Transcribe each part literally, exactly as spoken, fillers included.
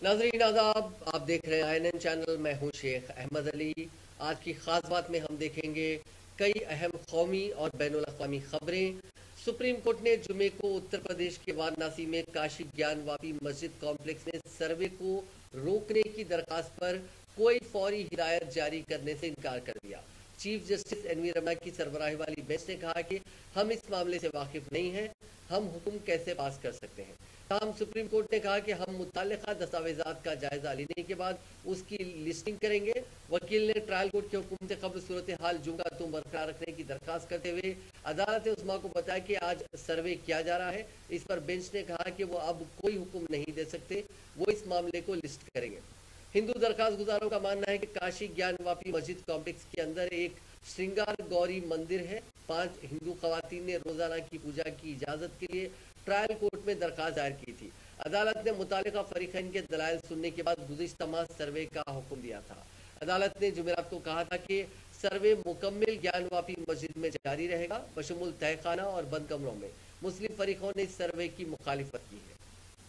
नाज़रीन आदाब, आप देख रहे हैं आई एन एन चैनल। मैं हूं शेख अहमद अली। आज की खास बात में हम देखेंगे कई अहम कौमी और बैनुल अक़वामी खबरें। सुप्रीम कोर्ट ने जुमे को उत्तर प्रदेश के वाराणसी में काशी ज्ञानवापी मस्जिद कॉम्प्लेक्स में सर्वे को रोकने की दरखास्त पर कोई फौरी हिदायत जारी करने से इनकार कर दिया। Chief justice N V Ramana की सरबराही वाली बेंच ने कहा कि हम इस मामले से वाकिफ नहीं हैं, हम हुक्म कैसे पास कर सकते हैं। ताहम सुप्रीम कोर्ट ने कहा कि हम मुताल्लिका दस्तावेजात का जायजा लेने के बाद उसकी लिस्टिंग करेंगे। वकील ने ट्रायल कोर्ट के हुक्म से कब्ल सूरत हाल जूगा तुम बरकरार रखने की दरखास्त करते हुए अदालत उस्मा को बताया कि आज सर्वे किया जा रहा है। इस पर बेंच ने कहा कि वो अब कोई हुक्म नहीं दे सकते, वो इस मामले को लिस्ट करेंगे। हिंदू दरखास्त गुजारों का मानना है कि काशी ज्ञानवापी मस्जिद कॉम्प्लेक्स के अंदर एक श्रृंगार गौरी मंदिर है। पांच हिंदू खवातीन ने रोजाना की पूजा की इजाजत के लिए ट्रायल कोर्ट में दरखास्त दायर की थी। अदालत ने मुतालिका फरीकैन के दलाइल सुनने के बाद गुज़िश्ता माह सर्वे का हुक्म दिया था। अदालत ने जुमेरात को कहा था कि सर्वे मुकम्मिल ज्ञानवापी मस्जिद में जारी रहेगा, बशमुल तहखाना और बंद कमरों में। मुस्लिम फरीकों ने इस सर्वे की मुखालिफत की है।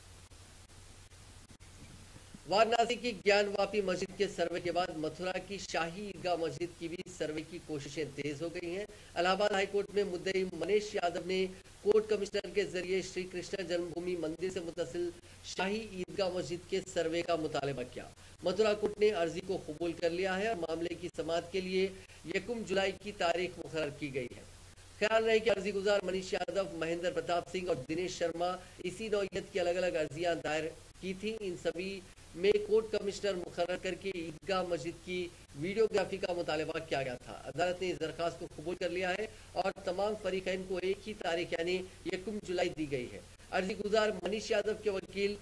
वाराणसी की ज्ञानवापी मस्जिद के सर्वे के बाद मथुरा की शाही ईदगाह मस्जिद की भी सर्वे की कोशिशें तेज हो गई हैं। इलाहाबाद हाईकोर्ट में मुद्दई मनीष यादव ने कोर्ट कमिश्नर के जरिए श्री कृष्ण जन्मभूमि मंदिर से मुतसिल शाही ईदगाह मस्जिद के सर्वे का मुतालबा किया। मथुरा कोर्ट ने अर्जी को कबूल कर लिया है और मामले की समाअत के लिए यकम जुलाई की तारीख मुकर्रर की गई है। ख्याल रहे कि अर्जी गुजार मनीष यादव, महेंद्र प्रताप सिंह और दिनेश शर्मा इसी नौयत की अलग अलग अर्जियां दायर की थी। इन सभी में कोर्ट कमिश्नर मुकर्रर करके ईदगाह मस्जिद की वीडियोग्राफी का मुतालबा किया गया था। अदालत ने इस दरखास्त को कबूल कर लिया है और तमाम फरीकैन को एक ही तारीख यानी यकम जुलाई दी गई है। अर्जी गुजार मनीष यादव के वकील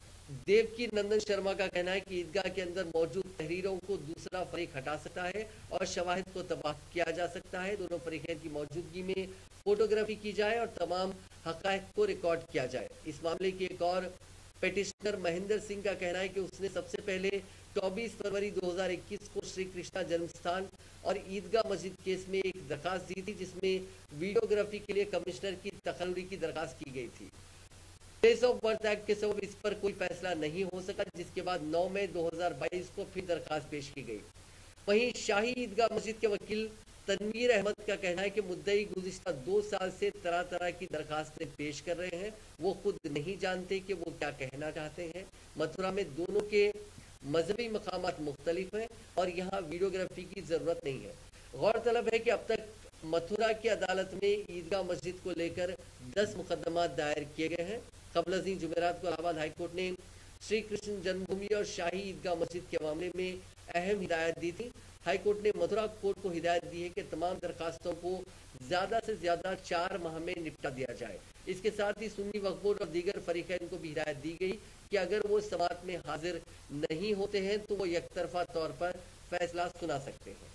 देवकी नंदन शर्मा का कहना है कि ईदगाह के अंदर मौजूद तहरीरों को दूसरा फरीक हटा सकता है और शवाहिद को तबाह किया जा सकता है। दोनों फरीकैन की मौजूदगी में फोटोग्राफी की जाए और तमाम हकायक को रिकॉर्ड किया जाए। इस मामले की एक और पेटिशनर महेंद्र सिंह का कहना है कि उसने सबसे पहले चौबीस फरवरी दो हज़ार इक्कीस को श्री कृष्णा जन्मस्थान और ईदगाह मस्जिद केस में एक दरखास्त दी थी, जिसमें वीडियोग्राफी के लिए कमिश्नर की तखल्लुई की दरखास्त की गई थी। प्लेस ऑफ बर्थ एक्ट के सबब इस पर कोई फैसला नहीं हो सका, जिसके बाद नौ मई दो हज़ार बाईस को फिर दरखास्त पेश की गई। वहीं शाही ईदगाह मस्जिद के वकील तनवीर अहमद का कहना है कि मुद्दई गुज़िश्ता दो साल से तरह तरह की दरखास्तें पेश कर रहे हैं, वो खुद नहीं जानते कि वो क्या कहना चाहते हैं। मथुरा में दोनों के मजहबी मकामात मुख्तलिफ हैं और यहाँ वीडियोग्राफी की ज़रूरत नहीं है। गौरतलब है कि अब तक मथुरा की अदालत में ईदगाह मस्जिद को लेकर दस मुकदमा दायर किए गए हैं। कबल अज़ीं जुमेरात को इलाहाबाद हाईकोर्ट ने श्री कृष्ण जन्मभूमि और शाही ईदगाह मस्जिद के मामले में अहम हिदायत दी थी। हाईकोर्ट ने मथुरा कोर्ट को हिदायत दी है कि तमाम दरखास्तों को ज़्यादा से ज़्यादा चार माह में निपटा दिया जाए। इसके साथ ही सुन्नी वक्फ बोर्ड और दीगर फरीकैन को भी हिदायत दी गई कि अगर वो समाअत में हाजिर नहीं होते हैं तो वो एकतरफा तौर पर फैसला सुना सकते हैं।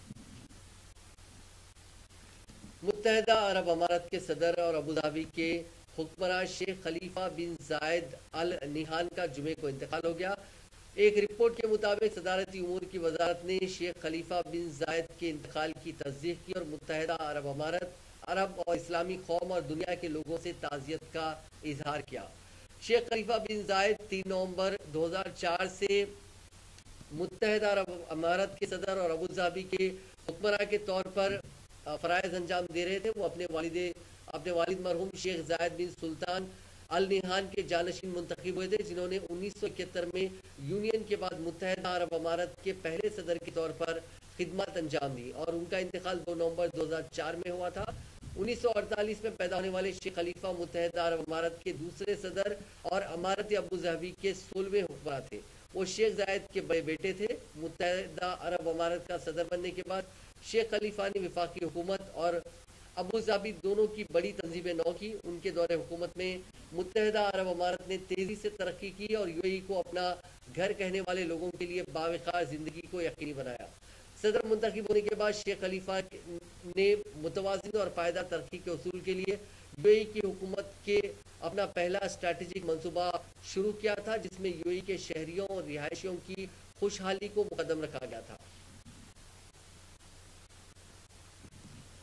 मुत्तहदा अरब अमारात के सदर और अबू धाबी के हुक्मरान शेख खलीफा बिन जायद अल निहान का जुमे को इंतकाल हो गया। एक रिपोर्ट के मुताबिक सदारती उमूर की वजारत ने शेख खलीफा बिन जायद के इंतकाल की तस्दीक की और मुत्तहदा अरब अमारात, अरब और इस्लामी कौम और दुनिया के लोगों से ताज़ियत का इजहार किया। शेख खलीफा बिन जायद तीन नवंबर दो हज़ार चार से मुत्तहदा अरब अमारात के सदर और अबू धाबी के हुक्मरान के तौर पर फ़राइज़ अंजाम दे रहे थे। वो अपने वालिदे अपने वालिद मरहूम शेख जायद बिन सुल्तान अल निहान के जानशीन मुंतखब हुए थे, जिन्होंने उन्नीस सौ इकहत्तर में यूनियन के बाद मुत्तहदा अरब अमारात के पहले सदर के तौर पर खिदमत अंजाम दी और उनका इंतकाल दो नवंबर दो हज़ार चार में हुआ था। उन्नीस सौ अड़तालीस में पैदा होने वाले शेख खलीफा मुत्तहदा अरब अमारात के दूसरे सदर और अमारत अबू धाबी के सोलहवें हुक्मरान थे। वो शेख जायद के बड़े बेटे थे। मुत्तहदा अरब अमारात का सदर बनने के बाद शेख खलीफा ने वफाकी हुकूमत और अबू धाबी दोनों की बड़ी तंजीमें नौ की। उनके दौरे हुकूमत में मुत्तहदा अरब अमारात ने तेज़ी से तरक्की की और यूएई को अपना घर कहने वाले लोगों के लिए बावकार ज़िंदगी को यकीनी बनाया। सदर मुंतखब होने के बाद शेख खलीफा ने मुतवाज़िन और पायदार तरक्की के उसूल के लिए यूएई की हुकूमत के अपना पहला स्ट्रैटेजिक मंसूबा शुरू किया था, जिसमें यूएई के शहरियों और रिहायशियों की खुशहाली को मुकदम रखा गया था।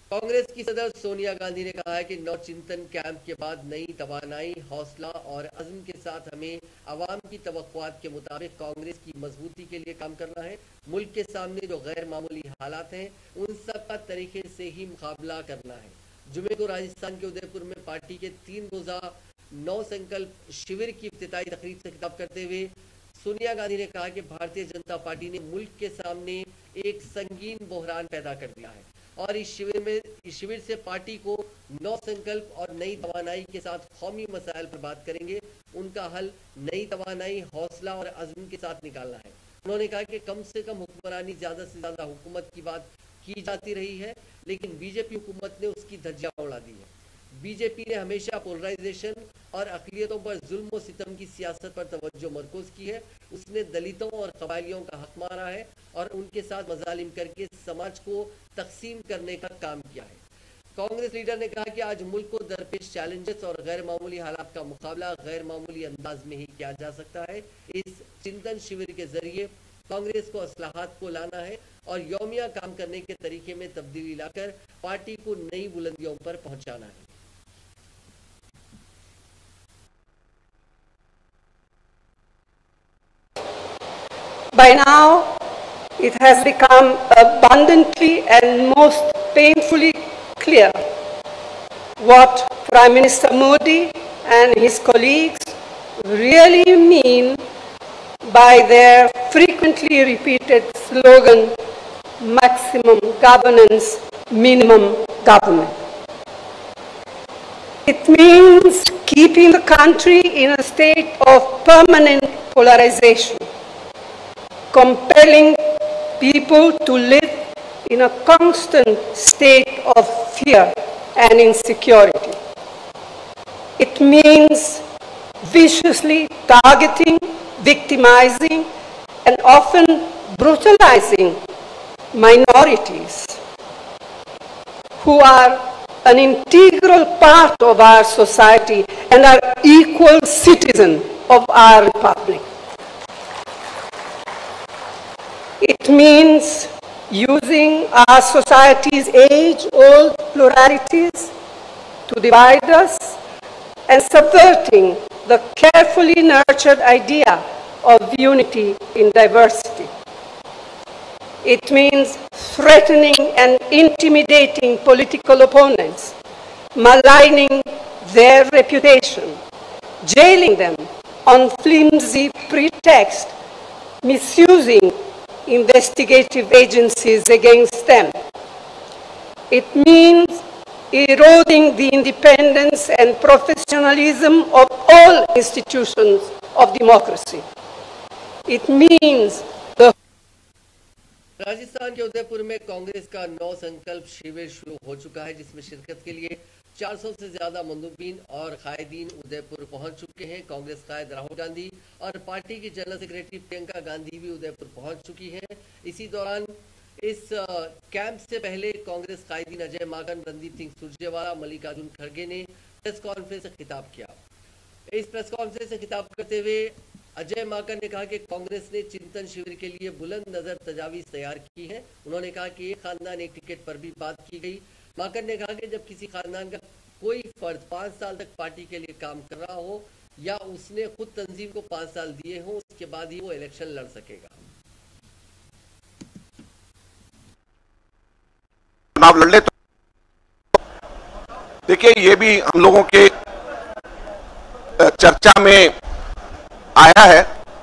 कांग्रेस की सदर सोनिया गांधी ने कहा है कि नौ चिंतन कैंप के बाद नई तवानाई, हौसला और अज़्म के साथ हमें अवाम की तवक्कुआत के मुताबिक कांग्रेस की मजबूती के लिए काम करना है। मुल्क के सामने जो गैर मामूली हालात हैं उन सब का तरीके से ही मुकाबला करना है। जुमे को राजस्थान के उदयपुर में पार्टी के तीन रोजा नौ संकल्प शिविर की इफ्तिताई तकरीब से खिताब करते हुए सोनिया गांधी ने कहा कि भारतीय जनता पार्टी ने मुल्क के सामने एक संगीन बहरान पैदा कर दिया है और इस शिविर में इस शिविर से पार्टी को नौ संकल्प और नई तवानाई के साथ कौमी मसाइल पर बात करेंगे। उनका हल नई तवानाई, हौसला और अज़्म के साथ निकालना है। उन्होंने कहा कि कम से कम हुक्मरानी, ज्यादा से ज्यादा हुकूमत की बात की जाती रही है, लेकिन बीजेपी हुकूमत ने उसकी धज्जियां उड़ा दी है। बीजेपी ने हमेशा पोलराइजेशन और अक़लियतों पर जुल्म और सितम की सियासत पर तवज्जो मरकूज की है। उसने दलितों और कबायलियों का हक मारा है और उनके साथ मजालिम करके समाज को तकसीम करने का काम किया है। कांग्रेस लीडर ने कहा कि आज मुल्क को दरपेश चैलेंजेस और गैर मामूली हालात का मुकाबला गैर मामूली अंदाज में ही किया जा सकता है। इस चिंतन शिविर के जरिए कांग्रेस को असलाहत को लाना है और यौमिया काम करने के तरीके में तब्दीली लाकर पार्टी को नई बुलंदियों पर पहुंचाना है। By now, it has become abundantly and most painfully clear what Prime Minister Modi and his colleagues really mean by their frequently repeated slogan, maximum governance, minimum government. It means keeping the country in a state of permanent polarization, compelling people to live in a constant state of fear and insecurity. It means viciously targeting, victimizing, and often brutalizing minorities who are an integral part of our society and are equal citizens of our republic. It means using our society's age-old pluralities to divide us and subverting the carefully nurtured idea of unity in diversity. It means threatening and intimidating political opponents, maligning their reputation, jailing them on flimsy pretext, misusing investigative agencies against them. It means eroding the independence and professionalism of all institutions of democracy. It means the Rajasthan के उदयपुर में कांग्रेस का नौ संकल्प शिविर शुरू हो चुका है, जिसमें शिरकत के लिए चार सौ से ज्यादा मंदूबीन और कायदीन उदयपुर पहुंच चुके हैं। कांग्रेस कायद राहुल गांधी और पार्टी की जनरल सेक्रेटरी प्रियंका गांधी भी उदयपुर पहुंच चुकी हैं। इसी दौरान इस कैंप से पहले कांग्रेस कायदीन अजय माकन, रणदीप सिंह सुरजेवाला, मल्लिकार्जुन खड़गे ने प्रेस कॉन्फ्रेंस से खिताब किया। इस प्रेस कॉन्फ्रेंस से खिताब करते हुए अजय माकन ने कहा कि कांग्रेस ने चिंतन शिविर के लिए बुलंद नजर तजावीज तैयार की है। उन्होंने कहा कि एक खानदान एक टिकट पर भी बात की गई। माकन ने कहा कि जब किसी खानदान का कोई फर्द पाँच साल तक पार्टी के लिए काम कर रहा हो या उसने खुद तंजीम को पाँच साल दिए हो, उसके बाद ही वो इलेक्शन लड़ सकेगा। चुनाव लड़ ले तो देखिए, ये भी हम लोगों के चर्चा में आया है।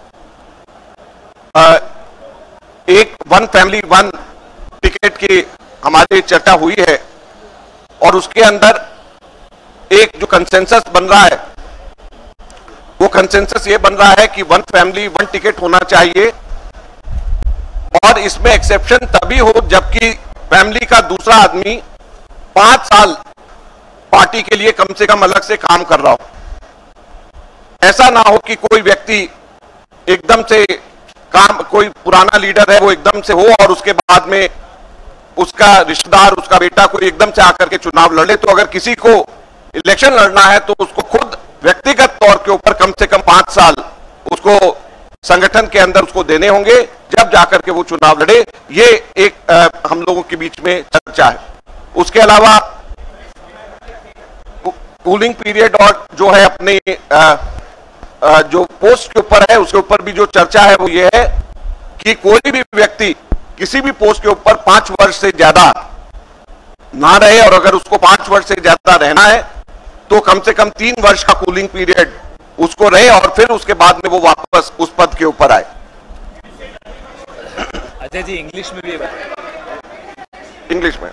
एक वन फैमिली वन टिकट की हमारी चर्चा हुई है और उसके अंदर एक जो कंसेंसस बन रहा है, वो कंसेंसस ये बन रहा है कि वन फैमिली वन टिकट होना चाहिए और इसमें एक्सेप्शन तभी हो जबकि फैमिली का दूसरा आदमी पांच साल पार्टी के लिए कम से कम अलग से काम कर रहा हो। ऐसा ना हो कि कोई व्यक्ति एकदम से काम, कोई पुराना लीडर है वो एकदम से हो और उसके बाद में उसका रिश्तेदार, उसका बेटा कोई एकदम से आकर के चुनाव लड़े। तो अगर किसी को इलेक्शन लड़ना है तो उसको खुद व्यक्तिगत तौर के ऊपर कम से कम पांच साल उसको संगठन के अंदर उसको देने होंगे, जब जाकर के वो चुनाव लड़े। ये एक आ, हम लोगों के बीच में चर्चा है। उसके अलावा कूलिंग पीरियड और जो है अपने आ, आ, जो पोस्ट के ऊपर है उसके ऊपर भी जो चर्चा है वो ये है कि कोई भी व्यक्ति किसी भी पोस्ट के ऊपर पांच वर्ष से ज्यादा ना रहे, और अगर उसको पांच वर्ष से ज्यादा रहना है तो कम से कम तीन वर्ष का कूलिंग पीरियड उसको रहे और फिर उसके बाद में वो वापस उस पद के ऊपर आए। अजय जी इंग्लिश में भी इंग्लिश में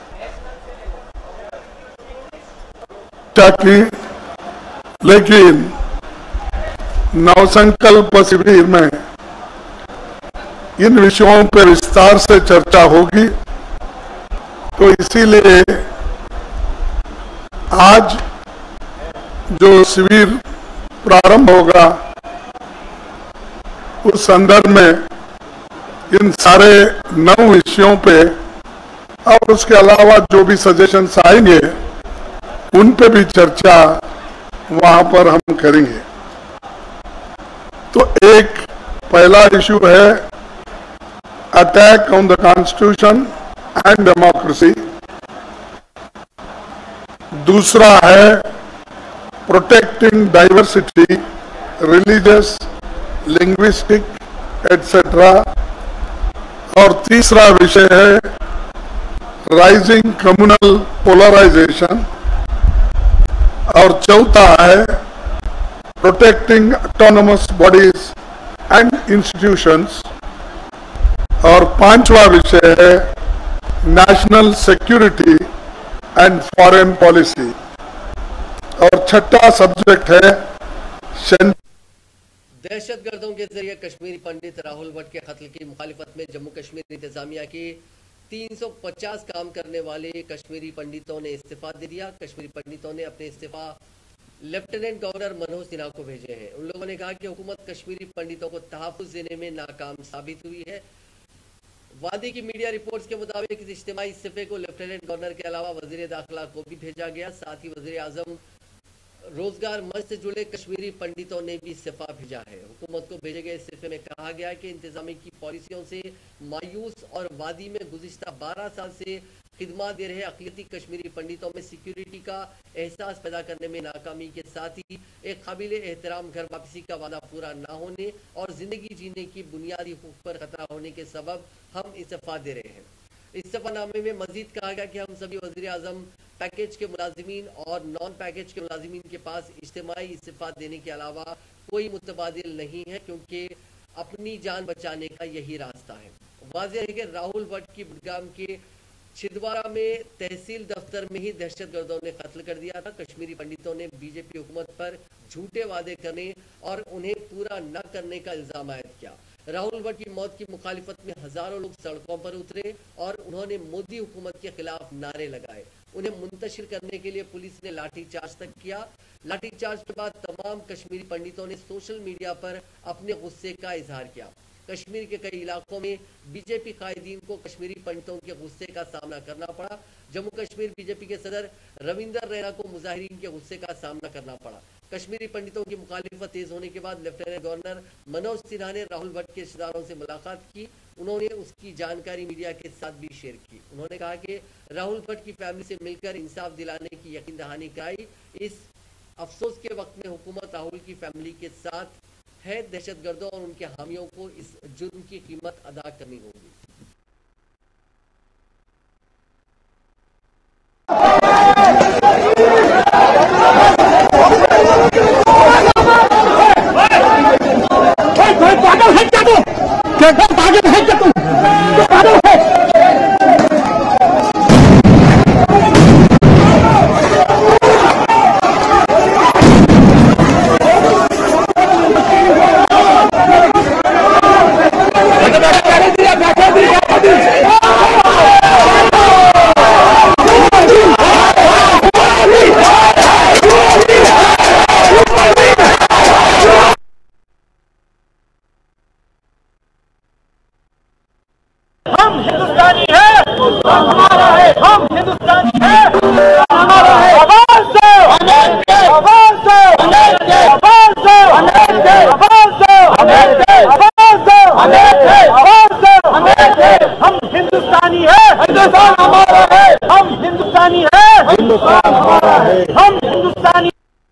ताकि लेकिन नवसंकल्प शिविर में इन विषयों पर विस्तार से चर्चा होगी, तो इसीलिए आज जो शिविर प्रारंभ होगा उस संदर्भ में इन सारे नौ विषयों पे और उसके अलावा जो भी सजेशंस आएंगे उन पे भी चर्चा वहां पर हम करेंगे। तो एक पहला इशू है attack on the constitution and democracy, दूसरा है protecting diversity religious linguistic etcetera, और तीसरा विषय है राइजिंग कम्युनल पोलराइजेशन, और चौथा है protecting autonomous bodies and institutions, और पांचवा विषय है national security and foreign policy, और छठा सब्जेक्ट है दहशतगर्दों के जरिए कश्मीरी पंडित राहुल भट्ट के कत्ल की मुखालिफत में जम्मू कश्मीर इंतजामिया के तीन सौ पचास काम करने वाले कश्मीरी पंडितों ने इस्तीफा दे दिया। कश्मीरी पंडितों ने अपने इस्तीफा लेफ्टिनेंट गवर्नर मनोज सिन्हा को भेजे हैं। उन लोगों ने कहा कि हुकूमत कश्मीरी पंडितों को तहफ्फुज़ देने में नाकाम साबित हुई है। वादी की मीडिया रिपोर्ट्स के मुताबिक इस इज्तिमाई इस्तीफे को लेफ्टिनेंट गवर्नर के अलावा वजीर दाखिला को भी भेजा गया। साथ ही वजीर आजम रोजगार मंच से जुड़े कश्मीरी पंडितों ने भी इस्तीफा भेजा है। हुकूमत को भेजे गए इस्तीफे में कहा गया कि इंतजामी की पॉलिसियों से मायूस और वादी में गुज़िश्ता बारह साल से खिदमत दे रहे अक़लियती कश्मीरी पंडितों में सिक्योरिटी का एहसास पैदा करने में नाकामी के साथ ही एक काबिल एहतराम घर वापसी का वादा पूरा ना होने और जिंदगी जीने की बुनियादी हुकूक पर खतरा होने के सबब हम इस्तीफा दे रहे हैं। इस्तीफानामे में मजीद कहा गया कि हम सभी वज़ीर आज़म पैकेज के मुलाजिमीन और नॉन पैकेज के मुलाजिमीन के पास इज्तिमाई इस्तीफा देने के अलावा कोई मुतबादिल नहीं है, क्योंकि अपनी जान बचाने का यही रास्ता है। वाज़ेह है कि राहुल भट्ट की बुडगाम के छिंदवाड़ा में तहसील दफ्तर में ही दहशतगर्दों ने कत्ल कर दिया था। कश्मीरी पंडितों ने बीजेपी हुकूमत पर झूठे वादे करने और उन्हें पूरा न करने का इल्जाम आयद किया। राहुल भट्ट की मौत की मुखालिफत में हजारों लोग सड़कों पर उतरे और उन्होंने मोदी हुकूमत के खिलाफ नारे लगाए। उन्हें मुंतशिर करने के लिए पुलिस ने लाठीचार्ज तक किया। लाठीचार्ज के बाद तमाम कश्मीरी पंडितों ने सोशल मीडिया पर अपने गुस्से का इजहार किया। कश्मीर के कई इलाकों में बीजेपी कायदीन को कश्मीरी पंडितों के गुस्से का सामना करना पड़ा। जम्मू कश्मीर बीजेपी के सदर रविंदर रैना को मुजाहिरीन के गुस्से का सामना करना पड़ा। कश्मीरी पंडितों की मुखालिफत तेज होने के बाद लेफ्टिनेंट गवर्नर मनोज सिन्हा ने राहुल भट्ट के रिश्तेदारों से मुलाकात की। उन्होंने उसकी जानकारी मीडिया के साथ भी शेयर की। उन्होंने कहा कि राहुल भट्ट की फैमिली से मिलकर इंसाफ दिलाने की यकीन दहानी कराई। इस अफसोस के वक्त में हुकूमत राहुल की फैमिली के साथ है। दहशतगर्दों और उनके हामियों को इस जुर्म की कीमत अदा करनी होगी। पागल है क्या तू? पागल है क्या तू? पागल है। बैठो हम हिंदुस्तानी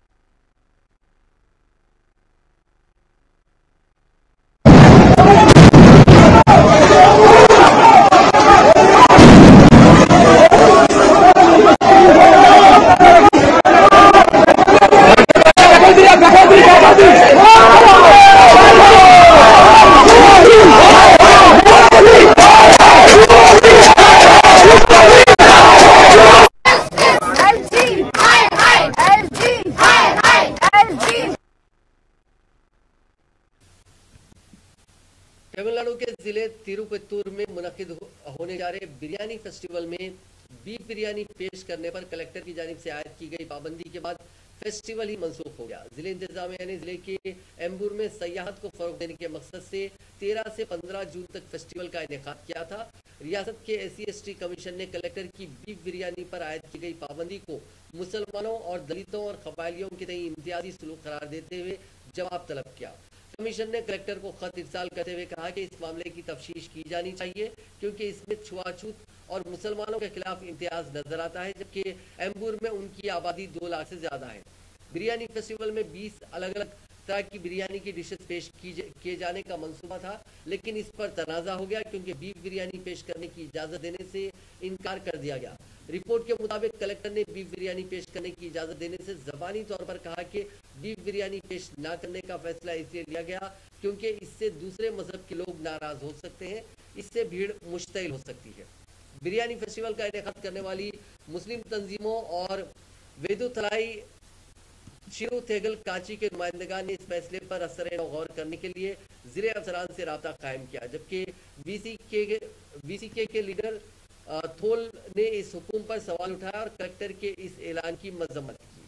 तमिलनाडु के जिले तिरुपत्तूर में मुनक्किद होने जा रहे बिरयानी फेस्टिवल में बीफ बिरयानी पेश करने पर कलेक्टर की जानिब से आयद की गई पाबंदी के बाद फेस्टिवल ही मनसूख हो गया। जिले इंतजामिया ने जिले के एम्बूर में सयाहत को फरोग देने के मकसद से तेरह से पंद्रह जून तक फेस्टिवल का इनेकाद किया था। रियासत के S C S T commission ने कलेक्टर की बीफ बिरयानी पर आयद की गई पाबंदी को मुसलमानों और दलितों और कबायलियों के तय इम्तियाजी सलूक करार देते हुए जवाब तलब किया। कमीशन ने कलेक्टर को खत इरसाल करते हुए कहा कि इस मामले की तफ्तीश की जानी चाहिए क्योंकि इसमें छुआछूत और मुसलमानों के खिलाफ इम्तियाज नजर आता है, जबकि एम्बूर में उनकी आबादी दो लाख से ज्यादा है। बिरयानी फेस्टिवल में बीस अलग अलग तरह की बिरयानी की डिशेस पेश किए जाने का मंसूबा था, लेकिन इस पर तनाजा हो गया क्योंकि बीफ बिरयानी पेश करने की इजाजत देने से इनकार कर दिया गया। रिपोर्ट के मुताबिक कलेक्टर ने बीफ बिरयानी पेश करने की इजाजत देने से ज़बानी तौर पर कहा कि बीफ बिरयानी पेश न करने का फैसला इसलिए लिया गया क्योंकि इससे दूसरे मजहब के लोग नाराज हो सकते हैं, इससे भीड़ मुश्तइल हो सकती है। बिरयानी फेस्टिवल का इनेकाद करने वाली मुस्लिम तंजीमों और वेदुतलाई शिरो थेगल कांची के नुमाइंदगान ने इस फैसले पर असर गौर करने के लिए जिले अफसरान से राब्ता कायम किया, जबकि वीसीके के वीसीके के लीडर थोल ने इस हुक्म पर सवाल उठाया और कलेक्टर के इस ऐलान की मजम्मत की।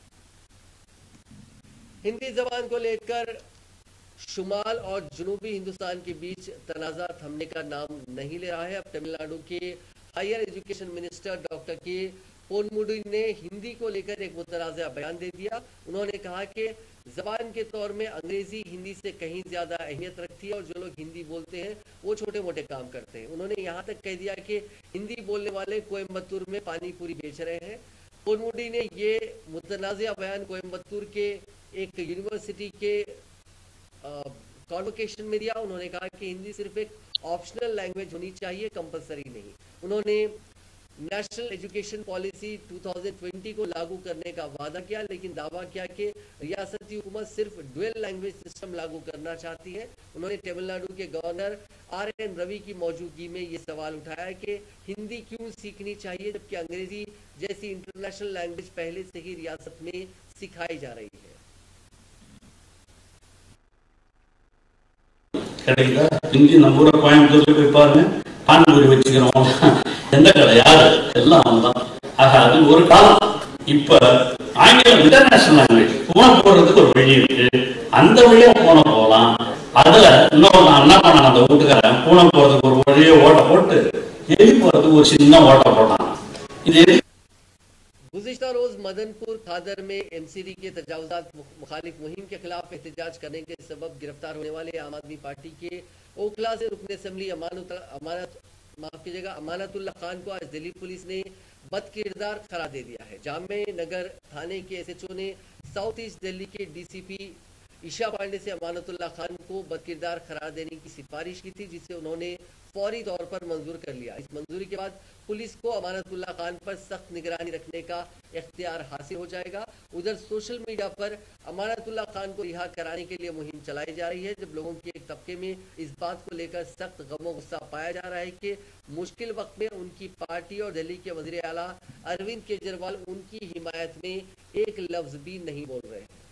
हिंदी जबान को लेकर शुमाल और जनूबी हिंदुस्तान के बीच तनाजा थमने का नाम नहीं ले रहा है। अब तमिलनाडु के हायर एजुकेशन मिनिस्टर डॉक्टर के पोनमुडी ने हिंदी को लेकर एक मुतनाज़ा बयान दे दिया। उन्होंने कहा कि जबान के तौर में अंग्रेजी हिंदी से कहीं ज्यादा अहमियत रखती है और जो लोग हिंदी बोलते हैं वो छोटे मोटे काम करते हैं। उन्होंने यहाँ तक कह दिया कि हिंदी बोलने वाले कोयम्बतूर में पानी पूरी बेच रहे हैं। पोनमुडी ने ये मुतनाज़ा बयान कोयम्बतूर के एक यूनिवर्सिटी के कॉन्वोकेशन में दिया। उन्होंने कहा कि हिंदी सिर्फ एक ऑप्शनल लैंग्वेज होनी चाहिए, कंपलसरी नहीं। उन्होंने नेशनल एजुकेशन पॉलिसी दो हज़ार बीस को लागू करने का वादा किया, लेकिन दावा किया कि रियासती हुकूमत सिर्फ ड्यूअल लैंग्वेज सिस्टम लागू करना चाहती है। उन्होंने तमिलनाडु के गवर्नर आर एन रवि की मौजूदगी में ये सवाल उठाया कि हिंदी क्यों सीखनी चाहिए जबकि अंग्रेजी जैसी इंटरनेशनल लैंग्वेज पहले से ही रियासत में सिखाई जा रही है। हिंदी नंबर कोयम्बतूर போய் பாருங்க பானிபூரி வச்சுக்கிறோம் எந்த கடை யாரு எல்லாம் அவன்தான் ஆக அது ஒரு காலம் இப்ப ஆங்கிலம் இன்டர்நேஷனல் லாங்குவேஜ் பூனை போடுறதுக்கு ஒரு வழி இருக்கு அந்த வழியா பூனை போகலாம் அதுல இன்னொரு நான் என்ன பண்ண அந்த வீட்டுக்காரன் பூனை போறதுக்கு ஒரு வழியை ஓட்ட போட்டு எலி போறதுக்கு ஒரு சின்ன ஓட்ட போட்டான் இது गुज़िश्ता रोज मदनपुर खादर में एमसीडी के तजावुज़ात मुखालिफ मुहिम के खिलाफ एहतजाज करने के सबब गिरफ्तार होने वाले आम आदमी पार्टी के ओखला से रुकन असम्बली अमानत अमानत माफ कीजिएगा अमानतुल्लाह खान को आज दिल्ली पुलिस ने बदकिरदार करार दे दिया है। जामे नगर थाने के एस एच ओ ने साउथ ईस्ट दिल्ली के D C P Isha Pande से अमानतुल्लाह खान को बदकिरदार करार देने की सिफारिश की थी, जिसे उन्होंने फौरी तौर पर मंजूर कर लिया। इस मंजूरी के बाद पुलिस को अमानतुल्लाह खान पर सख्त निगरानी रखने का इख्तियार हासिल हो जाएगा। उधर सोशल मीडिया पर अमानतुल्लाह खान को रिहा कराने के लिए मुहिम चलाई जा रही है, जब लोगों के एक तबके में इस बात को लेकर सख्त गमो गुस्सा पाया जा रहा है कि मुश्किल वक्त में उनकी पार्टी और दिल्ली के वज़ीर आला अरविंद केजरीवाल उनकी हिमायत में एक लफ्ज भी नहीं बोल रहे हैं।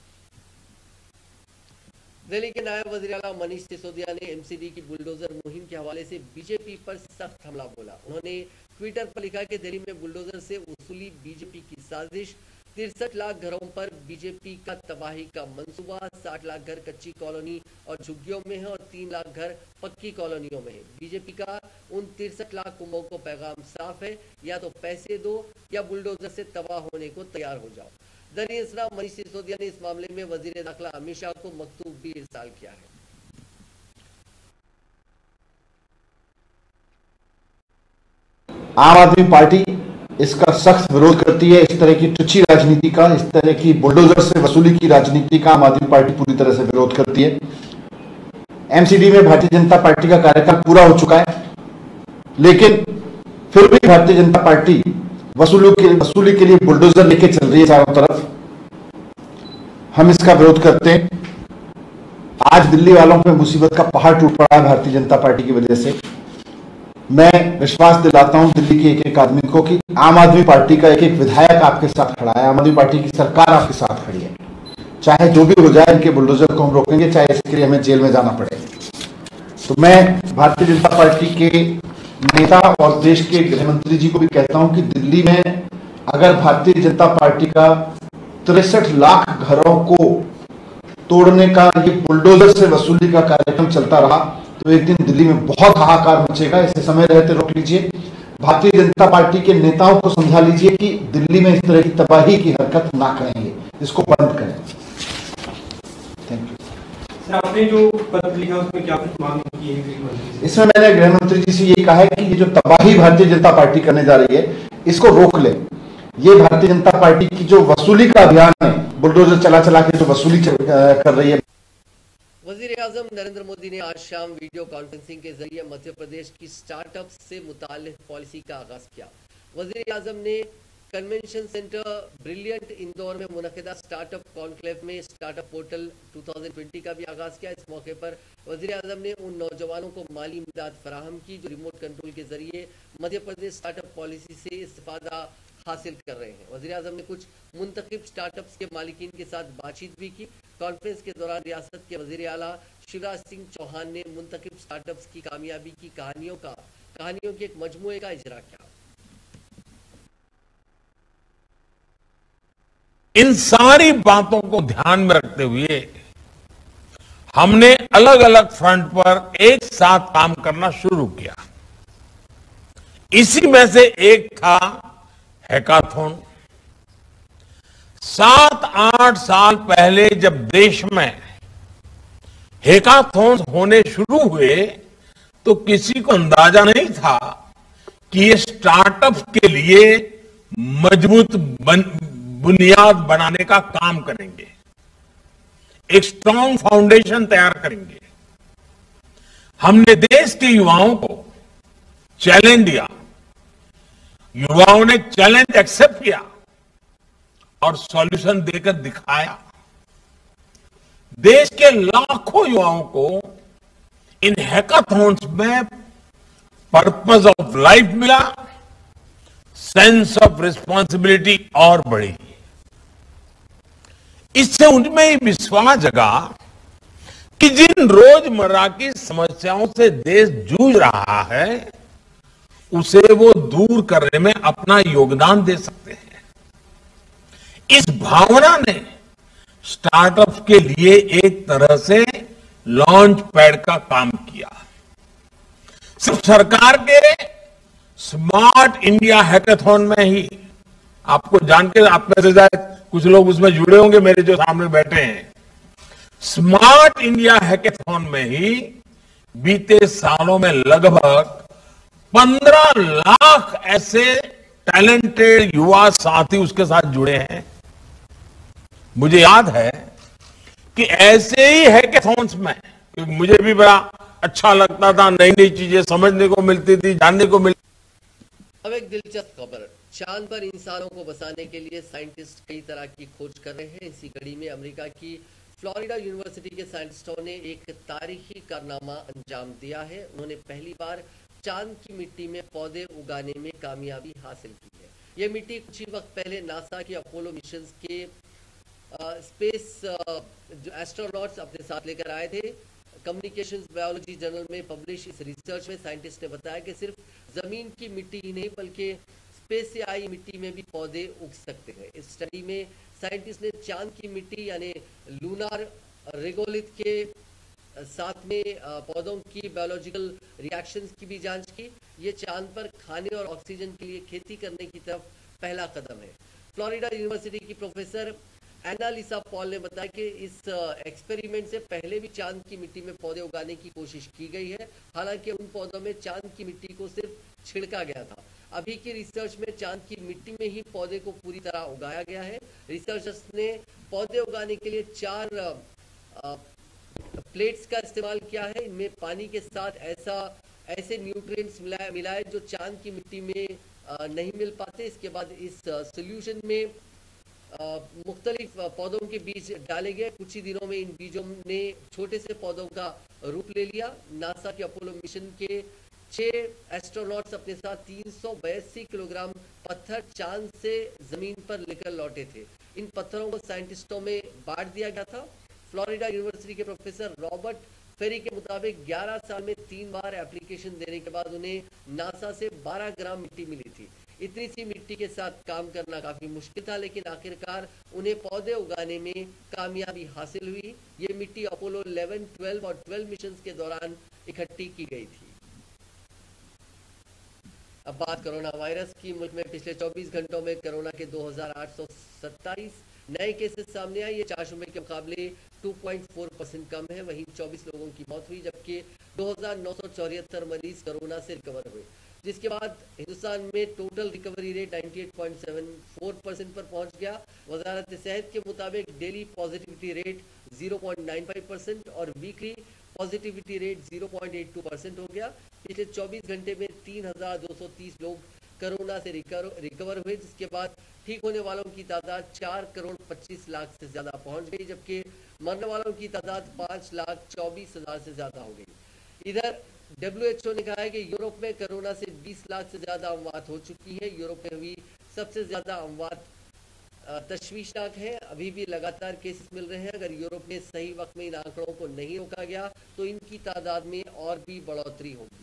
दिल्ली के नायब वज़ीर आला मनीष सिसोदिया ने एमसीडी की बुलडोजर मुहिम के हवाले से बीजेपी पर सख्त हमला बोला। उन्होंने ट्विटर पर लिखा कि दिल्ली में बुलडोजर से वसूली बीजेपी की साजिश, तिरसठ लाख घरों पर बीजेपी का तबाही का मंसूबा, साठ लाख घर कच्ची कॉलोनी और झुग्गियों में है और तीन लाख घर पक्की कॉलोनियों में है। बीजेपी का उन तिरसठ लाख कुंभों को पैगाम साफ है, या तो पैसे दो या बुलडोजर से तबाह होने को तैयार हो जाओ। दरअसल मनीष सिसोदिया ने इस मामले में वजीर दाखिला अमित शाह को मकतूब भी इरसाल किया है। आम आदमी पार्टी इसका सख्त विरोध करती है। इस तरह की तुच्छी राजनीति का, इस तरह की बुलडोजर से वसूली की राजनीति का आम आदमी पार्टी पूरी तरह से विरोध करती है। एमसीडी में भारतीय जनता पार्टी का कार्यकाल पूरा हो चुका है, लेकिन फिर भी भारतीय जनता पार्टी वसूली के वसूली के लिए बुलडोजर लेके चल रही है चारों तरफ। हम इसका विरोध करते हैं। आज दिल्ली वालों पे मुसीबत का पहाड़ टूट पड़ा है भारतीय जनता पार्टी की वजह से। मैं विश्वास दिलाता हूं दिल्ली के एक एक आदमी को कि आम आदमी पार्टी का एक एक विधायक आपके साथ खड़ा है, आम आदमी पार्टी की सरकार आपके साथ खड़ी है। चाहे जो भी हो जाए, इनके बुलडोजर को हम रोकेंगे, चाहे इसके लिए हमें जेल में जाना पड़े। तो मैं भारतीय जनता पार्टी के नेता और देश के गृह मंत्री जी को भी कहता हूं कि दिल्ली में अगर भारतीय जनता पार्टी का तिरसठ लाख घरों को तोड़ने का, ये बुलडोजर से वसूली का कार्यक्रम चलता रहा तो एक दिन दिल्ली में बहुत हाहाकार मचेगा। इसे समय रहते रोक लीजिए। भारतीय जनता पार्टी के नेताओं को समझा लीजिए कि दिल्ली में इस तरह की तबाही की हरकत ना करेंगे, इसको बंद करें। Thank you. आपने जो पत्र लिखा उसमें क्या कुछ मांग की है? इसमें मैंने गृह मंत्री जी से यही कहा है कि ये जो तबाही भारतीय जनता पार्टी करने जा रही है, इसको रोक ले। ये भारतीय जनता पार्टी की जो वसूली का अभियान है, बुलडोजर चला चला के जो वसूली कर रही है। वजीर आजम नरेंद्र मोदी ने आज शाम वीडियो कॉन्फ्रेंसिंग के जरिए मध्य प्रदेश की स्टार्टअप से मुताल्लिक पॉलिसी का आगाज किया। वजीर आजम ने कन्वेंशन सेंटर ब्रिलियंट इंदौर में मुनक़िदा स्टार्टअप कॉन्क्लेव में स्टार्टअप पोर्टल दो हज़ार बीस का भी आगाज किया। इस मौके पर वजीर आजम ने उन नौजवानों को माली इमदाद फराहम की जो रिमोट कंट्रोल के जरिए मध्य प्रदेश स्टार्टअप पॉलिसी से इस्तेफादा हासिल कर रहे हैं। वज़ीर आज़म ने कुछ मुंतखब स्टार्टअप्स के मालिकीन के साथ बातचीत भी की। कॉन्फ्रेंस के दौरान रियासत के वज़ीर आला शिवराज सिंह चौहान ने मुंतखब स्टार्टअप्स की कामयाबी की कहानियों का कहानियों के एक मजमूए का इजरा किया। इन सारी बातों को ध्यान में रखते हुए हमने अलग अलग फ्रंट पर एक साथ काम करना शुरू किया। इसी में से एक था हैकाथॉन। सात आठ साल पहले जब देश में हैकाथॉन होने शुरू हुए तो किसी को अंदाजा नहीं था कि ये स्टार्टअप के लिए मजबूत बन, बुनियाद बनाने का काम करेंगे, एक स्ट्रांग फाउंडेशन तैयार करेंगे। हमने देश के युवाओं को चैलेंज दिया, युवाओं ने चैलेंज एक्सेप्ट किया और सॉल्यूशन देकर दिखाया। देश के लाखों युवाओं को इन हैकाथॉन्स में पर्पस ऑफ लाइफ मिला, सेंस ऑफ रिस्पॉन्सिबिलिटी और बढ़ी। इससे उनमें ही विश्वास जगा कि जिन रोजमर्रा की समस्याओं से देश जूझ रहा है उसे वो दूर करने में अपना योगदान दे सकते हैं। इस भावना ने स्टार्टअप के लिए एक तरह से लॉन्च पैड का काम किया। सिर्फ सरकार के स्मार्ट इंडिया हैकाथॉन में ही, आपको जानकर आप में से शायद कुछ लोग उसमें जुड़े होंगे मेरे जो सामने बैठे हैं, स्मार्ट इंडिया हैकाथॉन में ही बीते सालों में लगभग पंद्रह लाख ऐसे टैलेंटेड युवा साथी उसके साथ जुड़े हैं। मुझे याद है कि ऐसे ही हैकाथॉन्स में, क्योंकि मुझे भी बड़ा अच्छा लगता था, नई नई चीजें समझने को मिलती थी, जानने को मिलती। अब एक दिलचस्प खबर, चांद पर इंसानों को बसाने के लिए साइंटिस्ट कई तरह की खोज कर रहे हैं। इसी कड़ी में अमेरिका की फ्लोरिडा यूनिवर्सिटी के साइंटिस्टों ने एक तारीखी कारनामा अंजाम दिया है। उन्होंने पहली बार चांद की मिट्टी में पौधे उगाने में कामयाबी हासिल की है। ये मिट्टी कुछ ही वक्त पहले नासा के अपोलो मिशन के आ, स्पेस आ, जो एस्ट्रोनॉट्स अपने साथ लेकर आए थे। कम्युनिकेशंस बायोलॉजी जर्नल में पब्लिश इस रिसर्च में साइंटिस्ट ने बताया कि सिर्फ जमीन की मिट्टी ही नहीं बल्कि स्पेस से आई मिट्टी में भी पौधे उग सकते हैं। इस स्टडी में साइंटिस्ट ने चांद की मिट्टी यानी लूनार रेगोलिथ के साथ में पौधों की बायोलॉजिकल रिएक्शंस की भी जांच की। ये चांद पर खाने और ऑक्सीजन के लिए खेती करने की तरफ पहला कदम है। फ्लोरिडा यूनिवर्सिटी की प्रोफेसर एनालिसा पॉल ने बताया कि इस एक्सपेरिमेंट से पहले भी चांद की मिट्टी में पौधे उगाने की कोशिश की गई है। हालांकि उन पौधों में चांद की मिट्टी को सिर्फ छिड़का गया था। अभी की रिसर्च में चांद की मिट्टी में ही पौधे को पूरी तरह उगाया गया है। रिसर्चर्स ने पौधे उगाने के लिए चार आ, प्लेट्स का इस्तेमाल किया है। इनमें पानी के साथ ऐसा ऐसे न्यूट्रिएंट्स मिलाए मिलाए जो चांद की मिट्टी में आ, नहीं मिल पाते। इसके बाद इस सोल्यूशन में मुख्तलिफ पौधों के बीज डाले गए। कुछ ही दिनों में इन बीजों ने छोटे से पौधों का रूप ले लिया। नासा के अपोलो मिशन के छह एस्ट्रोनॉट्स अपने साथ तीन सौ बयासी किलोग्राम पत्थर चांद से जमीन पर लेकर लौटे थे। इन पत्थरों को साइंटिस्टों में बांट दिया गया था। फ्लोरिडा यूनिवर्सिटी के प्रोफेसर रॉबर्ट फेरी के मुताबिक ग्यारह साल में तीन बार एप्लीकेशन देने के बाद उन्हें नासा से बारह ग्राम मिट्टी मिली थी। इतनी सी मिट्टी के साथ काम करना काफी मुश्किल था, लेकिन आखिरकार उन्हें पौधे उगाने में कामयाबी हासिल हुई। ये मिट्टी अपोलो ग्यारह, बारह और बारह मिशन के दौरान इकट्ठी की गई थी। अब बात कोरोना वायरस की। मुल्क में पिछले चौबीस घंटों में कोरोना के दो हजार आठ सौ सत्ताईस नए केसेस सामने आए। ये चार सौ के मुकाबले दो पॉइंट चार परसेंट कम है। वहीं चौबीस लोगों की मौत हुई, जबकि दो हजार नौ सौ चौहत्तर मरीज कोरोना से रिकवर हुए, जिसके बाद हिंदुस्तान में टोटल रिकवरी रेट अट्ठानवे पॉइंट सात चार परसेंट पर पहुंच गया। वजारत सेहत के मुताबिक डेली पॉजिटिविटी रेट शून्य पॉइंट नौ पाँच परसेंट और वीकली पॉजिटिविटी रेट शून्य पॉइंट आठ दो परसेंट हो गया। पिछले चौबीस घंटे में तीन हजार दो सौ तीस लोग कोरोना से रिकवर हुए, जिसके बाद ठीक होने वालों की तादाद चार करोड़ पच्चीस लाख से ज्यादा पहुंच गई, जबकि मरने वालों की तादाद पांच लाख चौबीस हजार से ज्यादा हो गई। इधर डब्ल्यू एच ओ ने कहा है कि यूरोप में कोरोना से बीस लाख से ज्यादा अमवात हो चुकी है। यूरोप में हुई सबसे ज्यादा अमवात तशवीशनाक है। अभी भी लगातार केसेस मिल रहे हैं। अगर यूरोप में सही वक्त में इन आंकड़ों को नहीं रोका गया तो इनकी तादाद में और भी बढ़ोतरी होगी।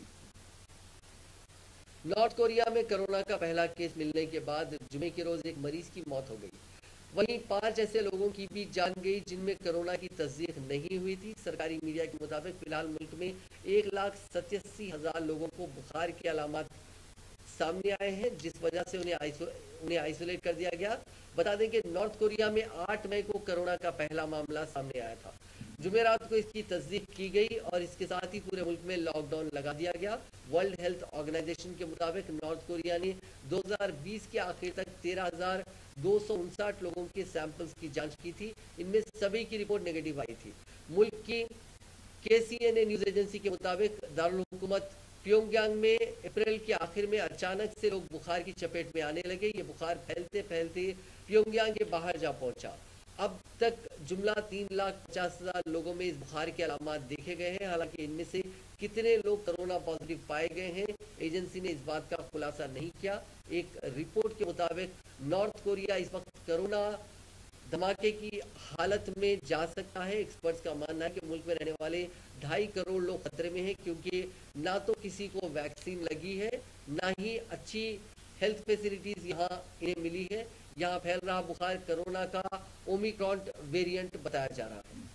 नॉर्थ कोरिया में कोरोना का पहला केस मिलने के बाद जुमे के रोज एक मरीज की मौत हो गई। वहीं पांच ऐसे लोगों की भी जान गई जिनमें कोरोना की तस्दीक नहीं हुई थी। सरकारी मीडिया के मुताबिक फिलहाल मुल्क में एक लाख सत्तासी हजार लोगों को बुखार के अलामत सामने आए हैं, जिस वजह से उन्हें आइसो, उन्हें आइसोलेट कर दिया गया। बता दें कि नॉर्थ कोरिया में आठ मई को कोरोना का पहला मामला सामने आया था। जुमेरात को इसकी तस्दीक की गई और इसके साथ ही पूरे मुल्क में लॉकडाउन लगा दिया गया। वर्ल्ड हेल्थ ऑर्गेनाइजेशन के मुताबिक नॉर्थ कोरिया ने दो हजार बीस के आखिर तक तेरह हजार दो सौ उनसठ लोगों के सैंपल्स की जांच की थी। इनमें सभी की रिपोर्ट नेगेटिव आई थी। मुल्क की K C N A news agency के मुताबिक दारुल हुकूमत प्योंगयांग में अप्रैल के आखिर में अचानक से लोग बुखार की चपेट में आने लगे। ये बुखार फैलते फैलते प्योंगयांग के बाहर जा पहुंचा। अब तक जुमला तीन लाख पचास हजार लोगों में इस बुखार के अलामत देखे गए हैं। हालांकि इनमें से कितने लोग कोरोना पॉजिटिव पाए गए हैं, एजेंसी ने इस बात का खुलासा नहीं किया। एक रिपोर्ट के मुताबिक नॉर्थ कोरिया इस वक्त कोरोना धमाके की हालत में जा सकता है। एक्सपर्ट्स का मानना है कि मुल्क में रहने वाले ढाई करोड़ लोग खतरे में हैं, क्योंकि ना तो किसी को वैक्सीन लगी है, ना ही अच्छी हेल्थ फैसिलिटीज यहाँ इन्हें मिली है। यहाँ फैल रहा बुखार कोरोना का ओमिक्रॉन वेरिएंट बताया जा रहा है।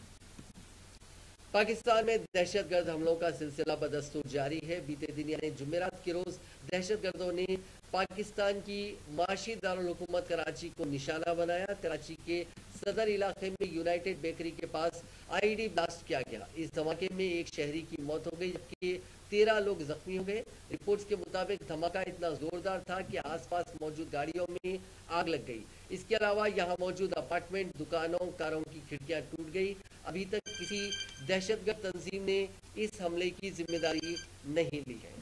पाकिस्तान में दहशतगर्द हमलों का सिलसिला बदस्तूर जारी है। बीते दिन यानी जुमेरात के रोज दहशतगर्दों ने पाकिस्तान की माशी दारुल हुकूमत कराची को निशाना बनाया। कराची के सदर इलाके में यूनाइटेड बेकरी के पास आई ई डी ब्लास्ट किया गया। इस धमाके में एक शहरी की मौत हो गई, जबकि तेरह लोग जख्मी हो गए। रिपोर्ट्स के मुताबिक धमाका इतना जोरदार था कि आसपास मौजूद गाड़ियों में आग लग गई। इसके अलावा यहाँ मौजूद अपार्टमेंट, दुकानों, कारों की खिड़कियां टूट गई। अभी तक किसी दहशतगर्द तंजीम ने इस हमले की जिम्मेदारी नहीं ली है।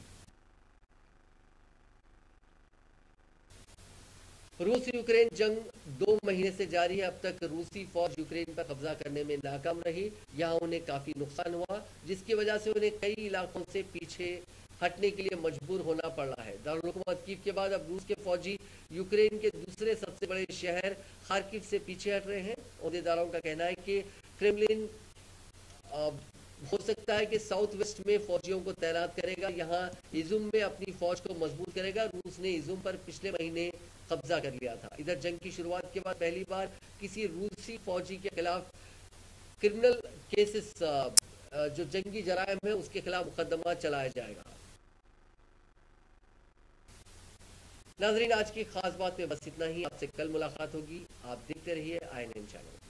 रूस यूक्रेन जंग दो महीने से जारी है। अब तक रूसी फौज यूक्रेन पर कब्जा करने में नाकाम रही। यहाँ उन्हें काफी नुकसान हुआ, जिसकी वजह से उन्हें कई इलाकों से पीछे हटने के लिए मजबूर होना पड़ रहा है। दारुल हुकूमत कीव के बाद अब रूस के फौजी यूक्रेन के दूसरे सबसे बड़े शहर खार्किव से पीछे हट रहे हैं। अहदेदारों का कहना है कि क्रेमलिन हो सकता है कि साउथ वेस्ट में फौजियों को तैनात करेगा, यहाँ इजुम में अपनी फौज को मजबूत करेगा। रूस ने इजुम पर पिछले महीने कब्जा कर लिया था। इधर जंग की शुरुआत के बाद पहली बार किसी रूसी फौजी के खिलाफ क्रिमिनल केसेस, जो जंगी जराइम है, उसके खिलाफ मुकदमा चलाया जाएगा। नाजरीन, आज की खास बात में बस इतना ही। आपसे कल मुलाकात होगी। आप देखते रहिए आई एन एन चैनल।